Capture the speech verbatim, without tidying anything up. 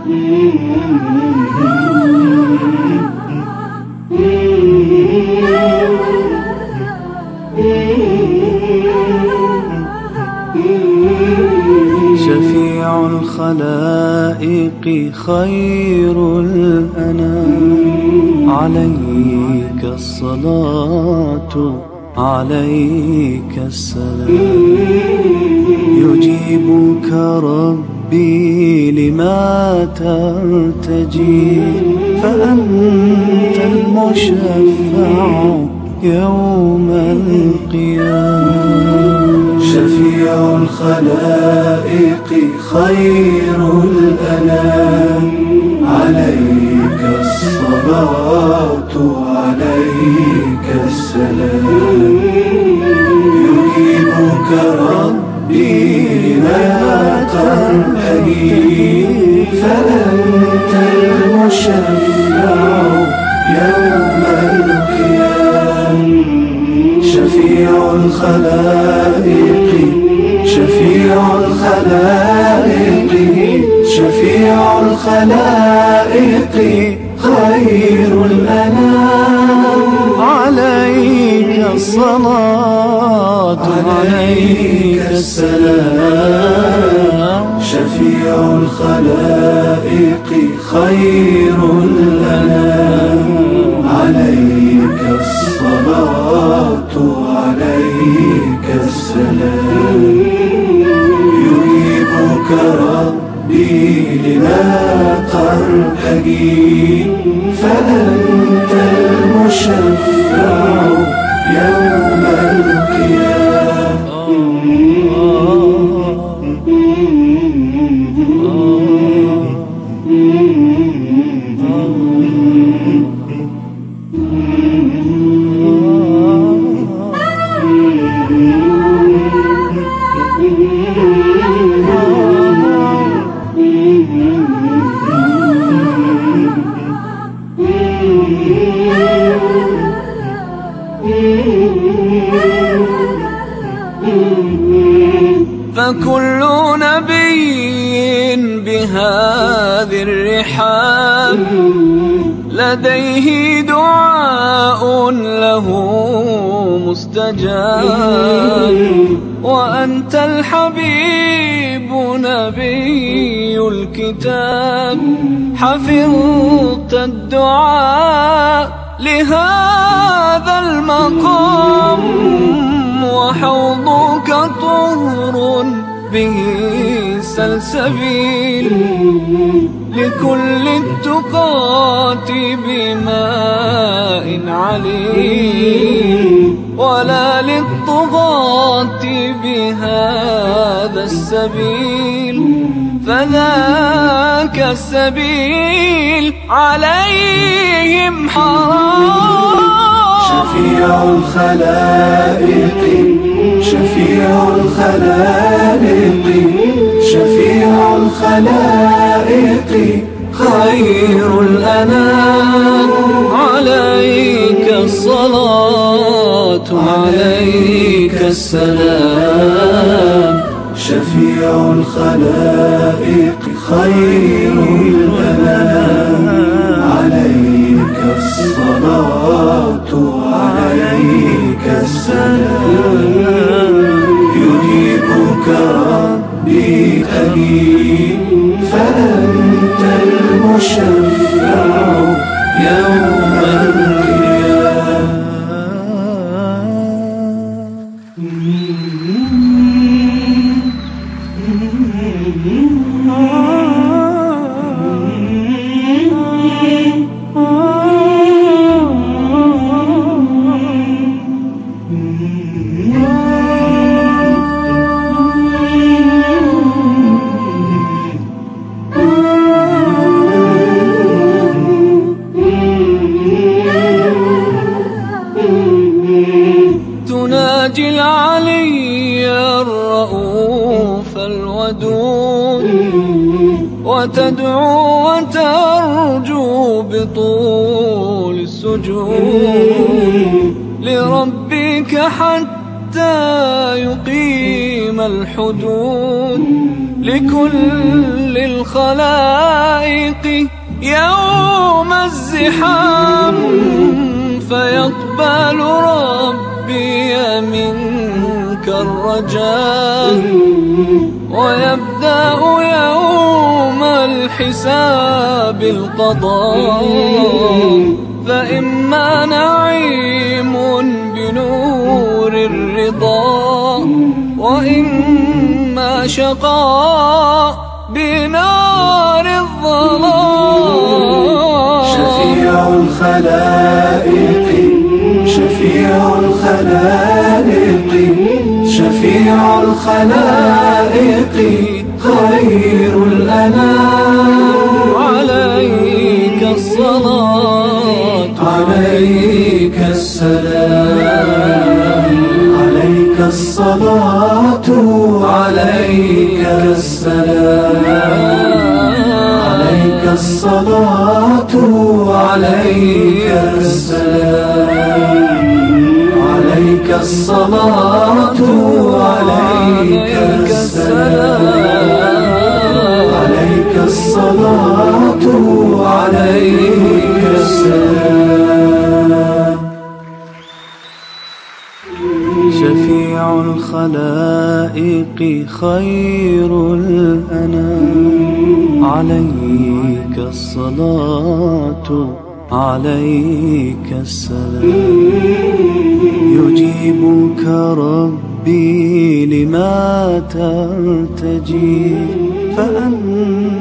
شفيع الخلائق خير الأنام، عليك الصلاة عليك السلام. يجيبك ربي لما ترتجي، فأنت المشفع يوم القيامة. شفيع الخلائق خير الأنام، عليك الصلاة عليك السلام. يجيبك ربي لما ترتجي، فأنت المشفع يوم القيامة. شفيع الخلائق شفيع الخلائق شفيع الخلائق خير الأنام، عليك الصلاة عليك السلام. شفيع الخلائق خير الأنام، عليك الصلاة عليك السلام. يجيبك ربي لما ترتجي، فأنت المشفع يوم القيامة. فكل نبي بهذه الرحاب لديه دعاء له مستجاب، وأنت الحبيب نبي الكتاب، حفظت الدعاء لهذا المقام، وحوضك طهر به سلسبيل، لكل التقاة بماء عليل، ولا للطغاة بهذا السبيل، فذاك السبيل عليهم حرام. شفيع الخلائق شفيع الخلائق شفيع الخلائق خير الأنام، عليك الصلاة عليك السلام. شفيع الخلائق خير الأنام، عليك الصلاة عليك السلام. يجيبك ربي أجيب، فأنت المشفع يوم القيامة. تناجي العلي الرؤوف الودود، وتدعو وترجو بطول السجود لربك حتى يقيم الحدود، لكل الخلائق يوم الزحام، فيقبل ربي منك الرجاء، ويبدأ يوم الحساب القضاء، فإما نعيم بنور الرضا، وإما شقاء بنار الظلام. شفيع الخلائق شفيع الخلائق شفيع الخلائق خير الأنام، عليك الصلاة عليك السلام، عليك الصلاة عليك السلام، عليك الصلاة عليك السلام، عليك الصلاة عليك السلام، عليك الصلاة عليك السلام. شفيع الخلائق خير الأنام، عليك الصلاة عليك السلام. يجيبك ربي لما ترتجي، فأنت